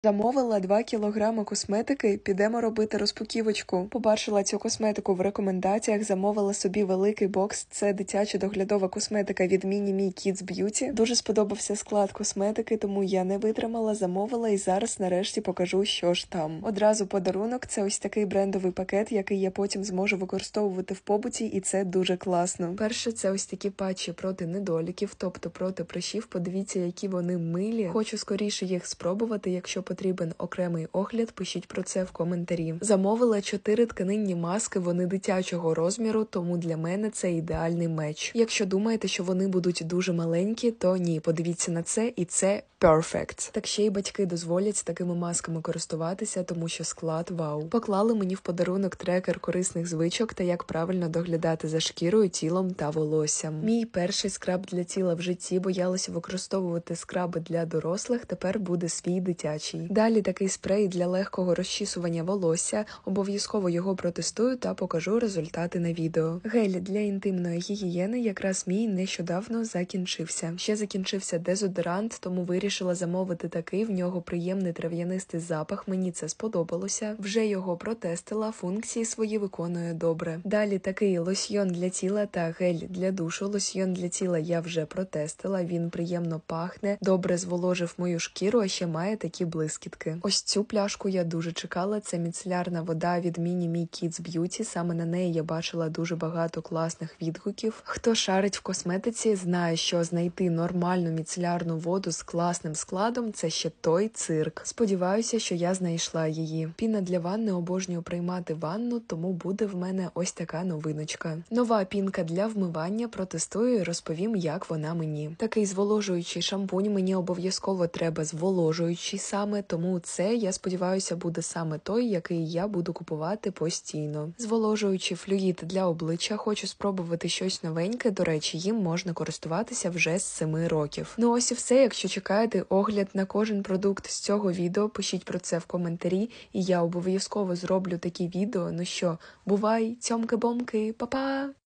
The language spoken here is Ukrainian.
Замовила 2 кілограми косметики, підемо робити розпаківочку. Побачила цю косметику в рекомендаціях, замовила собі великий бокс. Це дитяча доглядова косметика від Mini Me Kids Beauty. Дуже сподобався склад косметики, тому я не витримала, замовила і зараз нарешті покажу, що ж там. Одразу подарунок – це ось такий брендовий пакет, який я потім зможу використовувати в побуті, і це дуже класно. Перше – це ось такі патчі проти недоліків, тобто проти прищів. Подивіться, які вони милі. Хочу скоріше їх спробувати, якщо потрібен окремий огляд, пишіть про це в коментарі. Замовила 4 тканинні маски, вони дитячого розміру, тому для мене це ідеальний меч. Якщо думаєте, що вони будуть дуже маленькі, то ні, подивіться на це, і це perfect. Так ще й батьки дозволять такими масками користуватися, тому що склад вау. Поклали мені в подарунок трекер корисних звичок та як правильно доглядати за шкірою, тілом та волоссям. Мій перший скраб для тіла в житті, боялася використовувати скраби для дорослих, тепер буде свій дитячий. Далі такий спрей для легкого розчісування волосся, обов'язково його протестую та покажу результати на відео. Гель для інтимної гігієни якраз мій нещодавно закінчився. Ще закінчився дезодорант, тому вирішила замовити такий, в нього приємний трав'янистий запах, мені це сподобалося. Вже його протестила, функції свої виконує добре. Далі такий лосьйон для тіла та гель для душу. Лосьйон для тіла я вже протестила, він приємно пахне, добре зволожив мою шкіру, а ще має такі блискітки. Ось цю пляшку я дуже чекала, це міцелярна вода від Mini Me Kids Beauty, саме на неї я бачила дуже багато класних відгуків. Хто шарить в косметиці, знає, що знайти нормальну міцелярну воду з класним складом – це ще той цирк. Сподіваюся, що я знайшла її. Піна для ванни, обожнюю приймати ванну, тому буде в мене ось така новиночка. Нова пінка для вмивання, протестую і розповім, як вона мені. Такий зволожуючий шампунь, мені обов'язково треба зволожуючий саме, тому це, я сподіваюся, буде саме той, який я буду купувати постійно. Зволожуючий флюїд для обличчя, хочу спробувати щось новеньке, до речі, їм можна користуватися вже з 7 років. Ну ось і все, якщо чекаєте огляд на кожен продукт з цього відео, пишіть про це в коментарі, і я обов'язково зроблю такі відео. Ну що, бувай, цьомки-бомки, па-па!